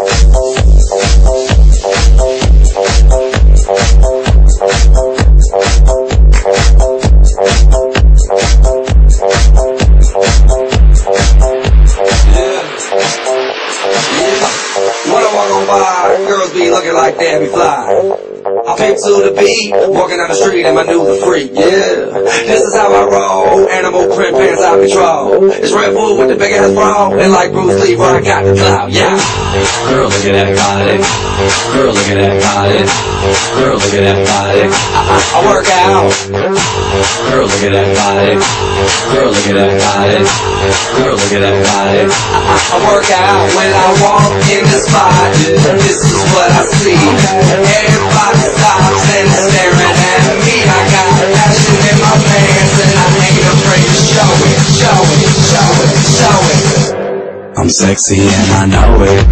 When I walk on by, girls be looking like Debbie Fly. I pimp to the beat, walking down the street and my new the freak, yeah. This is how I roll, animal print pants out control. It's Red Bull with the big ass bra, and like Bruce Lee, where I got the clout, yeah. Girl, look at that body. Girl, look at that body. Girl, look at that body. I work out. Girl, look at that body. Girl, look at that body. Girl, look at that body. I work out when I walk in the spot. This is what I see. Everybody stops and is staring at me. I got passion in my pants and I ain't afraid to show it, show it, show it, show it. I'm sexy and I know it.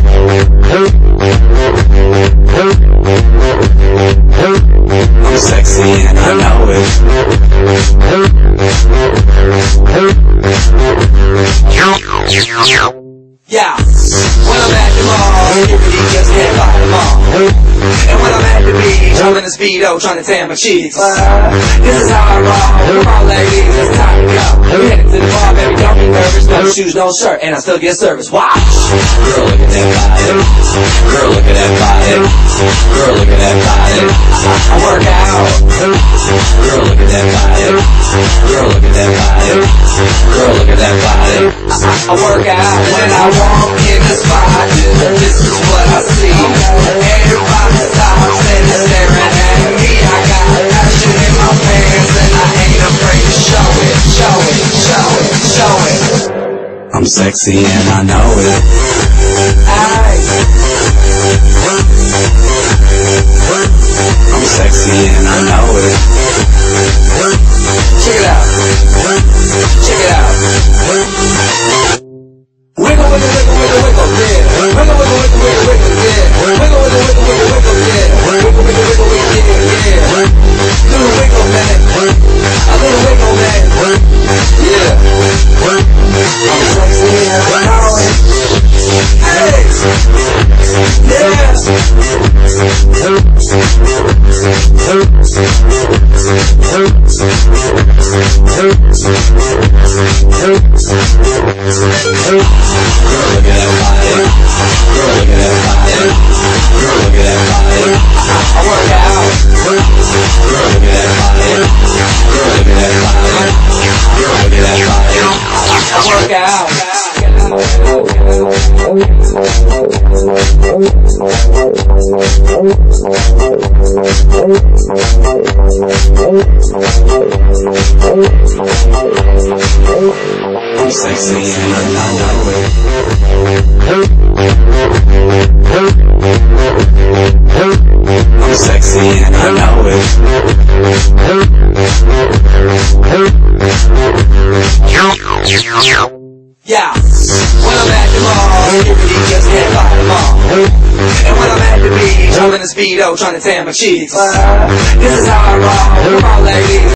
I'm sexy and I know it. Yeah, when I'm at the mall, everybody gets hit by the mall. And when I'm at the beach, I'm in a Speedo trying to tan my cheeks. This is how I roll. Come on ladies, it's time to go. We headed to the bar, baby, don't be nervous. No shoes, no shirt, and I still get service. Watch! Girl, look at that body. Girl, look at that body. Girl, look at that body. I work out. Girl, look at that body. Girl, look at that body. Girl, look at that body. I work out when I walk in the spot. This is what I see. Everybody stops and is staring at me. I got passion in my pants and I ain't afraid to show it, show it, show it, show it. I'm sexy and I know it. I'm sexy and I know it. Check it out. Check it out. Wiggle, wiggle, wiggle, wiggle, wiggle, yeah. Wiggle, wiggle, wiggle, wiggle, wiggle, yeah. Wiggle, wiggle, wiggle, wiggle, wiggle, yeah. Wiggle, wiggle, wiggle, wiggle, yeah, yeah. Little wiggle, man. A little wiggle, man. Yeah. I'm sexy and I know it. Hey. Yeah. Girl, look at that body. Girl, look at that body. Girl, look at that body. I work out. Girl, look at that body. Girl, look at that body. Girl, look at that body. I work out. I'm sexy and I know it. I'm sexy and I know it. Yeah, when I'm at the mall, everybody gets hit by the mall. And when I'm at the beach, I'm in a Speedo trying to tan my cheeks. This is how I roll. Come on ladies.